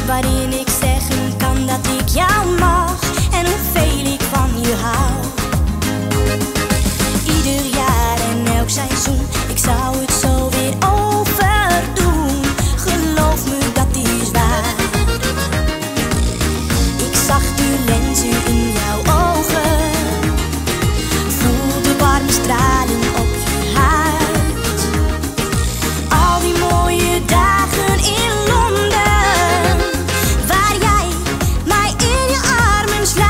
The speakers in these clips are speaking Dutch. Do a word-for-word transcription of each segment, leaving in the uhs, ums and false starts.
waarin ik zeggen kan dat ik jou mag en hoeveel ik van je hou. Ieder jaar en elk seizoen, ik zou het zo weer overdoen. Geloof me, dat is waar. Ik zag de lenzen in jouw ogen, voel de warme stralen op je huid. Al die mooie dagen in Londen, waar jij mij in je armen sluit.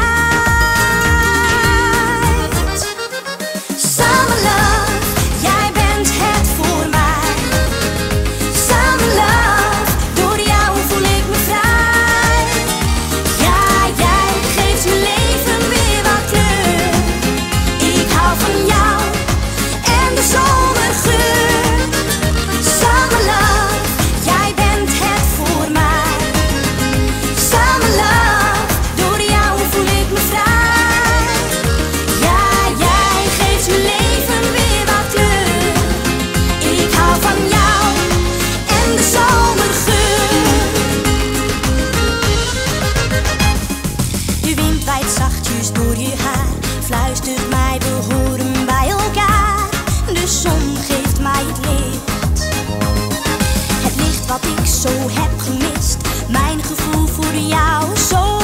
Summerlove, jij bent het voor mij. Summerlove, door jou voel ik me vrij. Ja, jij geeft mijn leven weer wat kleur. Ik hou van jou en de zomergeur. Summerlove, jij bent het voor mij. Summerlove, door jou voel ik me vrij. Ja, jij geeft mijn leven weer wat kleur. Ik hou van jou en de zomergeur. De wind waait zachtjes door je haar, fluistert mij, we horen bij elkaar. De zon geeft mij het licht, het licht wat ik zo heb gemist. Mijn gevoel voor jou zo